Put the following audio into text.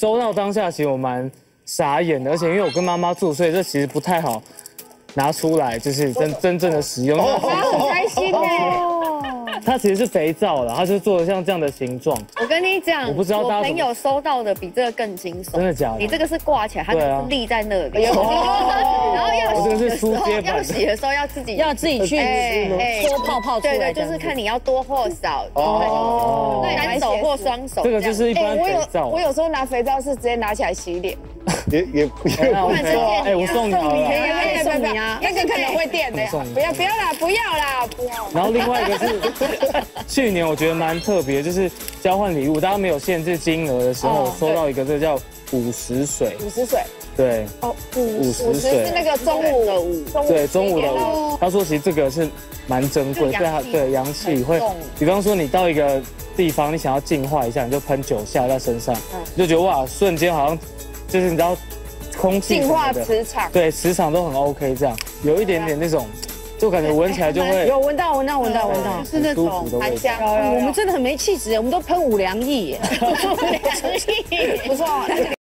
收到当下，其实我蛮傻眼的，而且因为我跟妈妈住，所以这其实不太好拿出来，就是真正的使用。 他很开心哎。 它其实是肥皂了，它是做的像这样的形状。 我跟你讲， 我不知道大家朋友收到的比这个更惊悚。 真的假的？ 你这个是挂起来，它就是立在那里。然后要这个是书接版。 要洗的时候要自己去搓泡泡出来。 对，就是看你要多或少。 哦， 单手或双手。 这个就是一般肥皂。 我有时候拿肥皂是直接拿起来洗脸。 也哎，我送你好了。 送你啊，那个可能会电的。不要啦。 然后另外一个是去年我觉得蛮特别，就是交换礼物，大家没有限制金额的时候，收到一个这叫50水。 50水。 对。 哦，50水是那个中午的午。 对，中午的午。他说其实这个是蛮珍贵，对阳气会，比方说你到一个地方，你想要净化一下，你就喷9下在身上，你就觉得哇，瞬间好像就是你知道空气净化磁场， 对，磁场都很 OK， 这样有一点点那种。就感觉闻起来就会有闻到， 是那种蛮香。 我们真的很没气质，我们都喷5粮液， 不错，